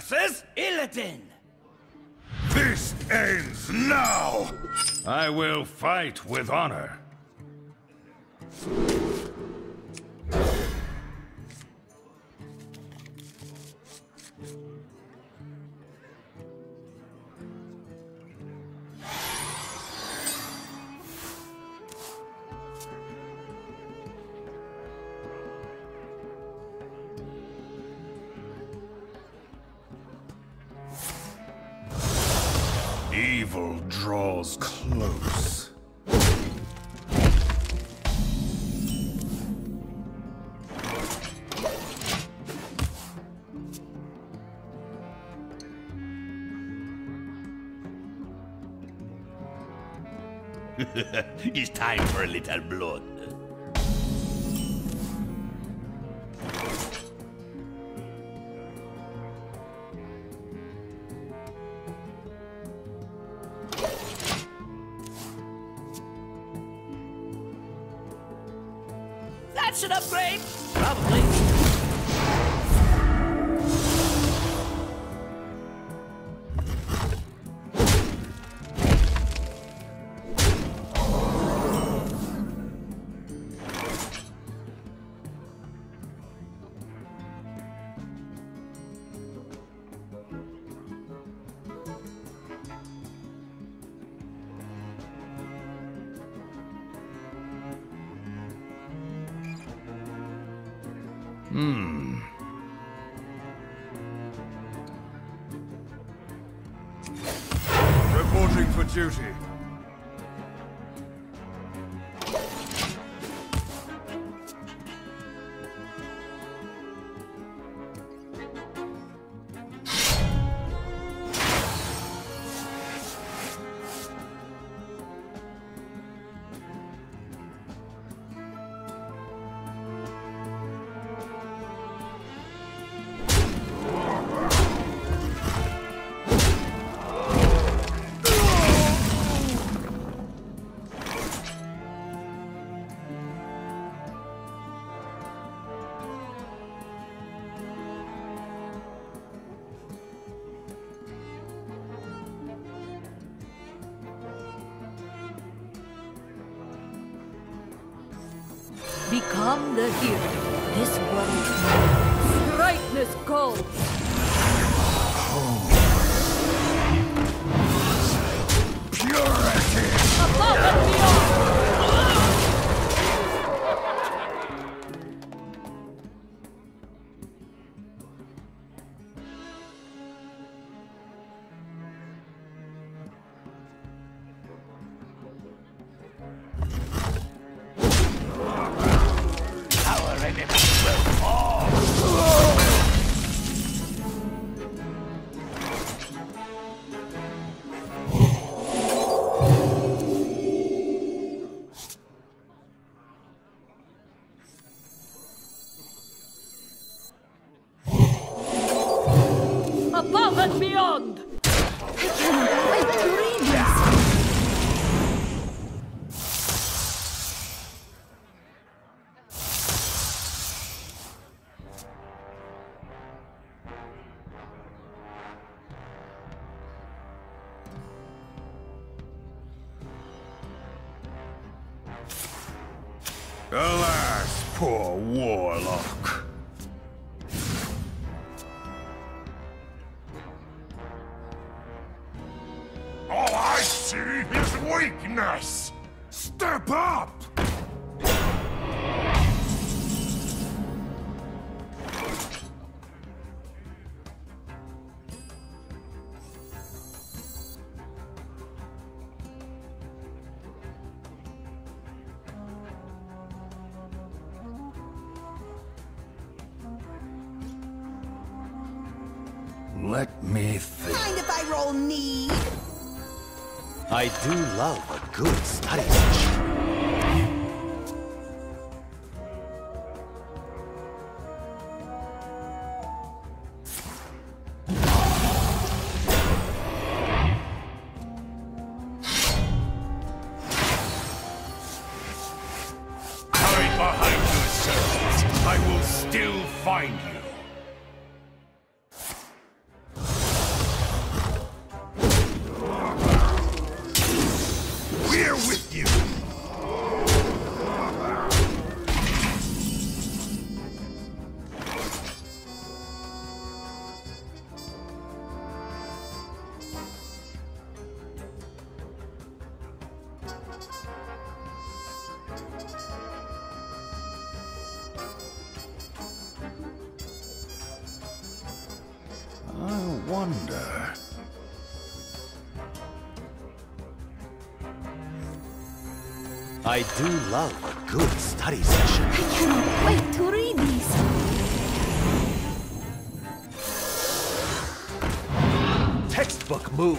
versus Illidan. This ends now! I will fight with honor. Evil draws close. It's time for a little blood. That's an upgrade! Probably. Reporting for duty. Become the hero. This world brightness calls. Purity! Above and beyond. Above and beyond! I cannot. I dream this. Alas, poor warlock. All I see is weakness! Step up! Let me think. Mind if I roll need? I do love a good study session. Hide behind your circles. I will still find you. wonder. I do love a good study session. I cannot wait to read these. Textbook move.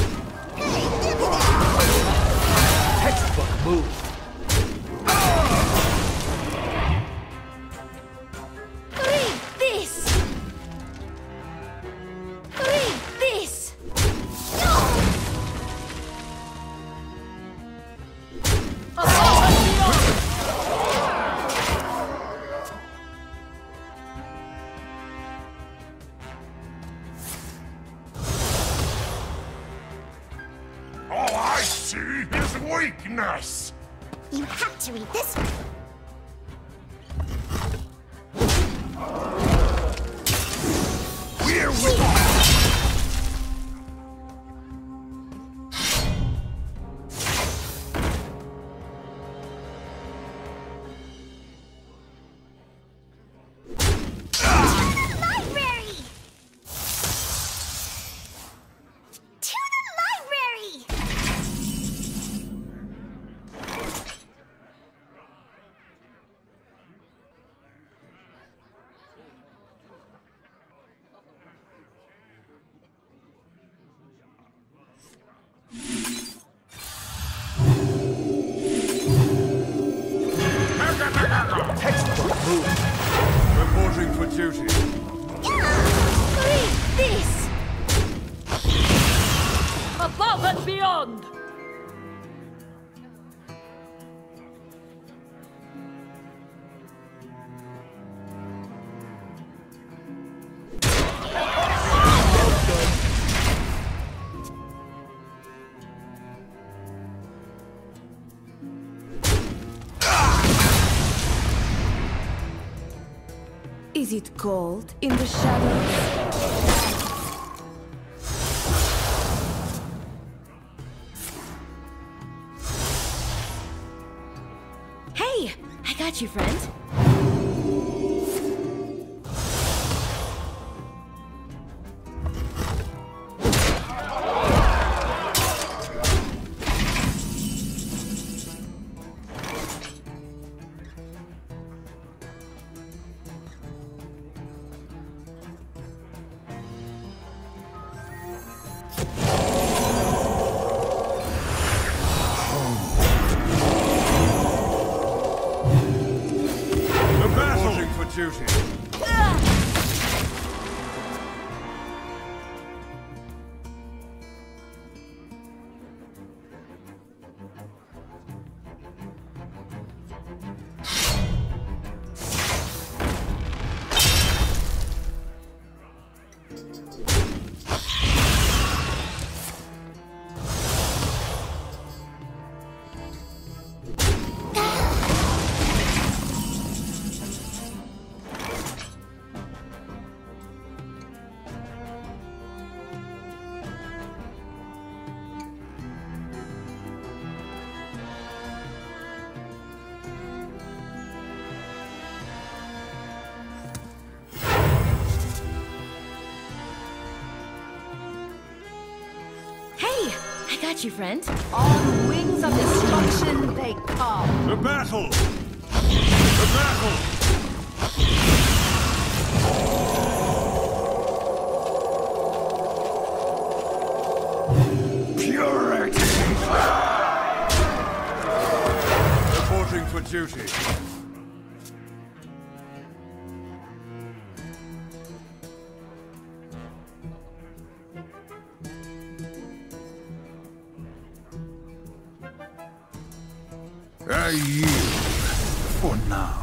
Textbook move. Read this. Read this. No! All I see is weakness. You have to read this one. We're with Library! To the library! Textbook move. Reporting for duty. Read this! Above and beyond! Is it cold in the shadows? Hey! I got you, friend. Reporting for duty. Hey! I got you, friend. On wings of destruction they come. The battle! The battle! purity. Reporting for duty. I yield for now.